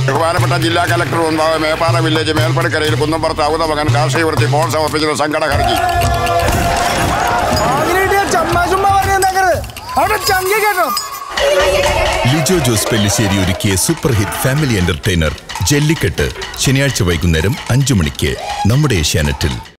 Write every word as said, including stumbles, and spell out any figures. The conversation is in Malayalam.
ബഹുമാനപ്പെട്ട ജില്ലാ കലക്ടർ മുൻപാകെ മേപ്പാറ വില്ലേജ് മേൽപ്പടിക്കരയിൽ കുന്നമ്പുറത്ത് ഔത മകൻ കാർഷിക വൃത്തി പോൾ സമർപ്പിച്ചത് സങ്കട ഹർജി. ലിജോ ജോസ് പെല്ലിശ്ശേരി ഒരുക്കിയ super hit family entertainer Jallikattu ശനിയാഴ്ച വൈകുന്നേരം അഞ്ചു മണിക്ക് നമ്മുടെ ഏഷ്യാനെറ്റിൽ.